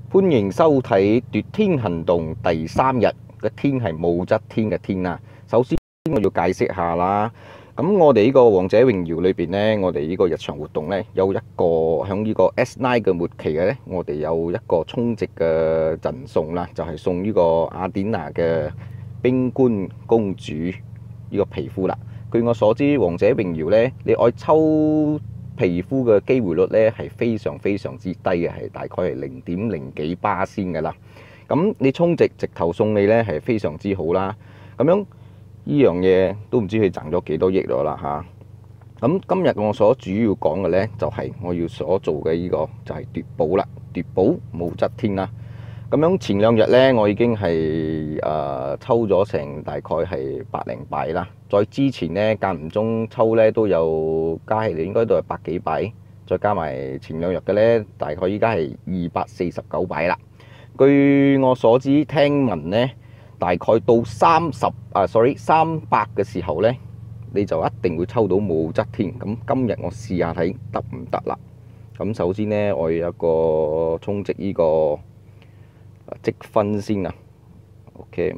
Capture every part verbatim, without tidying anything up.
歡迎收睇奪天行動第三日，個天係武則天嘅天啊！首先我要解釋下啦。咁我哋呢個王者榮耀裏邊呢，我哋呢個日常活動呢，有一個響呢個 S 九 嘅末期嘅呢，我哋有一個充值嘅贈送啦，就係、是、送呢個雅典娜嘅冰冠公主呢個皮膚啦。據我所知，王者榮耀呢，你愛抽皮膚嘅機會率咧係非常非常之低嘅，係大概係零點零幾巴仙嘅啦。咁你充值直頭送你咧係非常之好啦。咁樣呢樣嘢都唔知佢賺咗幾多億咗啦嚇。咁今日我所主要講嘅咧就係我要所做嘅呢個就係奪寶啦，奪寶武則天啦。咁樣前兩日咧，我已經係誒、呃、抽咗成大概係百零幣啦。再之前咧間唔中抽咧都有加起嚟，應該都係百幾幣。再加埋前兩日嘅咧，大概依家係二百四十九幣啦。據我所知，聽聞咧大概到三十啊，sorry 三百嘅時候咧，你就一定會抽到武則天。咁今日我試下睇得唔得啦。咁首先咧，我要有一個充值呢個積分先啊 ，OK，OK，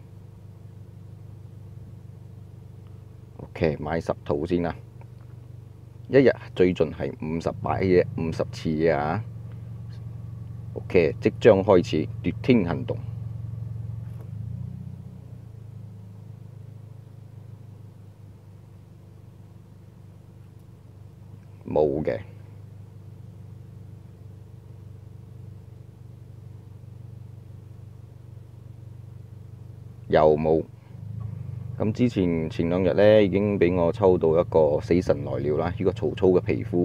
OK， 買十套先啊，一日最盡係五十擺嘅，五十次嘅啊 ，OK， 即將開始奪天行動，冇嘅。又冇。咁之前前兩日咧已經俾我抽到一個死神來了啦，呢個曹操嘅皮膚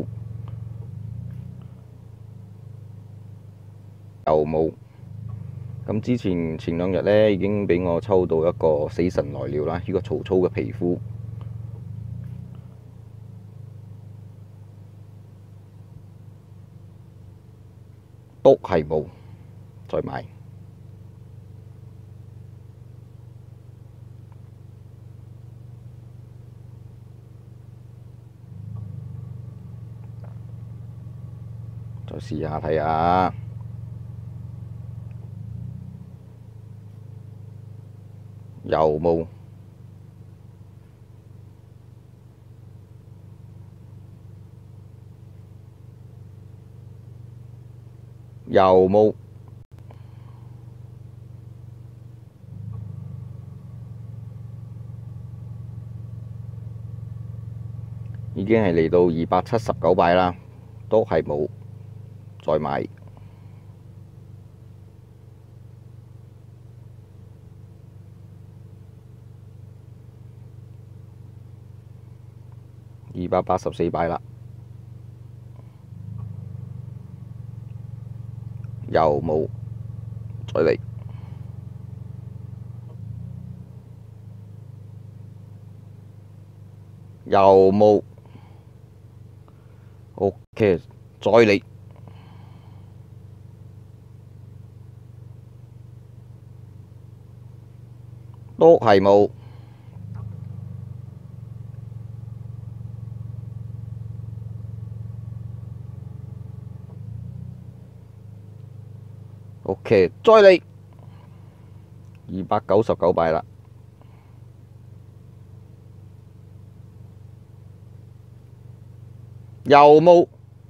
又冇。咁之前前兩日咧已經俾我抽到一個死神來了啦，呢個曹操嘅皮膚都係冇，再買。再試下睇下，又冇，又冇，已經係嚟到二百七十九幣啦，都係冇。再買二百八十四幣啦，又冇，再嚟，又冇 ，OK， 再嚟。都係冇。OK， 再嚟二百九十九幣啦，又冇。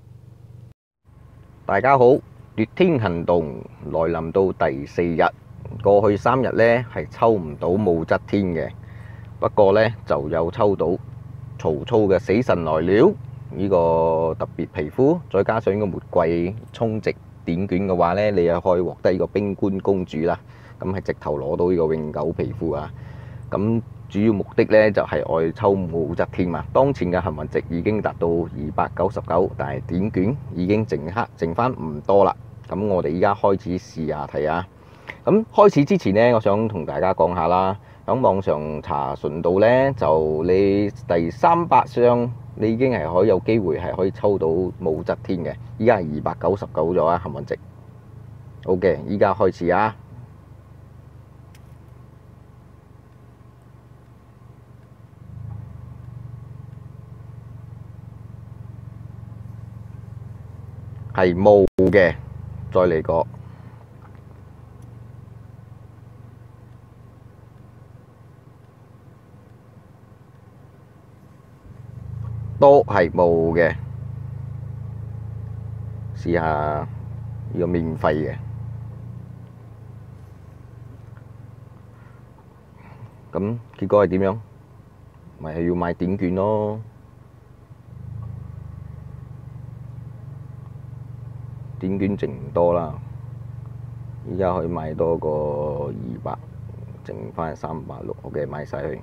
大家好，奪天行動來臨到第四日。過去三日呢係抽唔到武則天嘅，不過呢就有抽到曹操嘅死神來了呢個特別皮膚，再加上呢個玫瑰充值點券嘅話呢，你又可以獲得呢個冰冠公主啦。咁係直頭攞到呢個永久皮膚啊！咁主要目的呢就係愛抽武則天嘛。當前嘅幸運值已經達到二百九十九，但係點券已經剩黑剩翻唔多啦。咁我哋依家開始試下睇下。咁開始之前呢，我想同大家講下啦。喺網上查詢到呢，就你第三百箱，你已經係可以有機會係可以抽到武則天嘅。依家係二百九十九咗啊，幸運值。OK， 依家開始啊！係冇嘅，再嚟過。 都係冇嘅。試下呢個免費嘅，咁結果係點樣？咪係要買點券咯。點券剩唔多啦，而家可以買多個二百，剩翻三百六，我嘅買晒佢。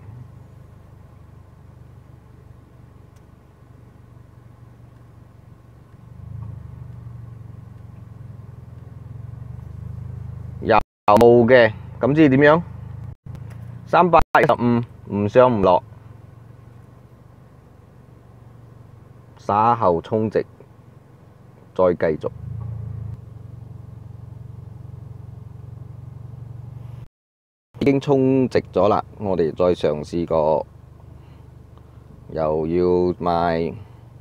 有冇嘅？咁即係點樣？三百一十五唔上唔落，稍後充值再繼續。已經充值咗啦，我哋再嘗試過，又要買。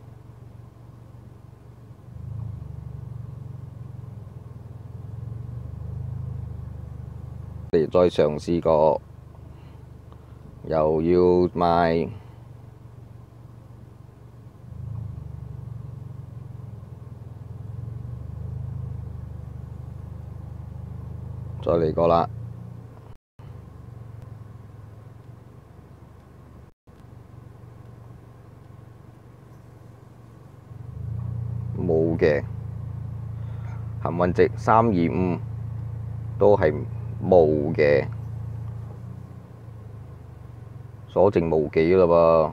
我哋再嘗試過，又要買。再嚟過啦。冇嘅，幸運值三二五都係冇嘅，所剩無幾啦噃，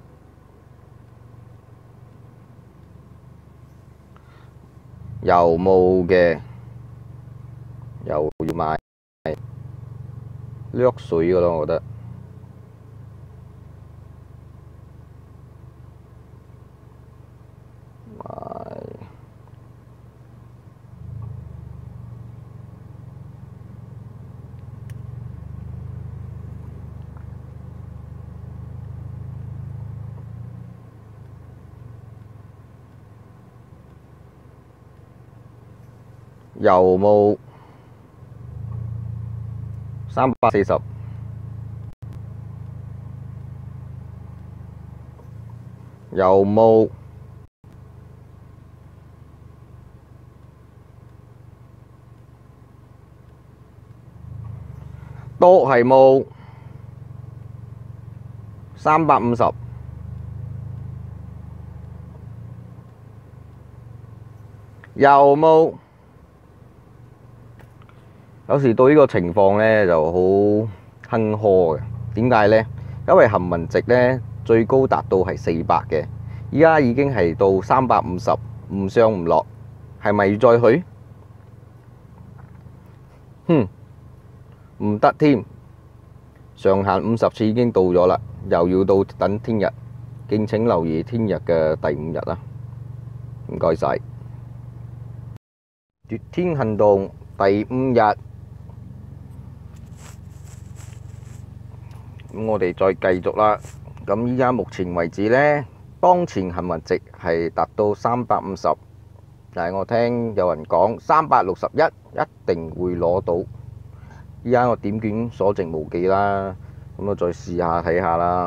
又冇嘅，又要買掠水噶咯，我覺得。又冇三百四十，又冇都係冇三百五十，又冇。有時到呢個情況呢就好坎坷嘅，點解呢？因為幸運值呢最高達到係四百嘅，而家已經係到三百五十，唔上唔落，係咪要再去？哼，唔得添，上限五十次已經到咗啦，又要到等聽日，敬請留意聽日嘅第五日啦。唔該晒，奪天行動第五日。咁我哋再繼續啦。咁依家目前為止呢，當前幸運值係達到三百五十，但係我聽有人講三百六十一一定會攞到。依家我點券所剩無幾啦，咁我再試下睇下啦。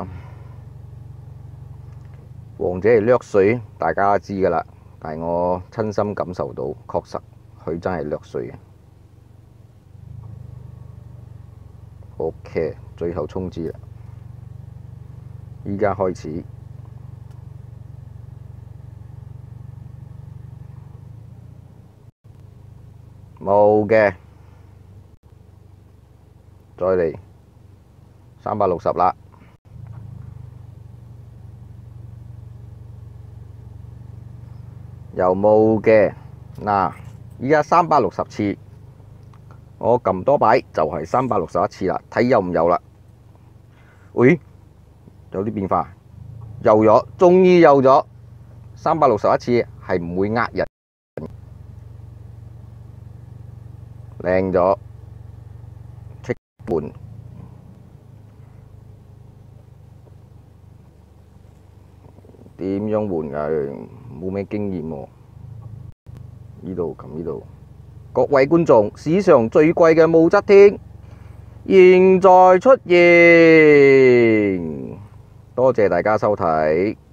王者係掠水，大家都知㗎啦，但係我親身感受到，確實佢真係掠水嘅。OK，最後衝刺啦！依家開始，冇嘅，再嚟三百六十啦，又冇嘅。嗱，依家三百六十次。我撳多擺就係三百六十一次啦，睇有唔有啦？喂，有啲變化，有咗，終於有咗三百六十一次，係唔會呃人，靚咗，即換，點樣換㗎？冇咩經驗喎，呢度撳呢度。各位觀眾，史上最貴嘅武則天現在出現，多謝大家收睇。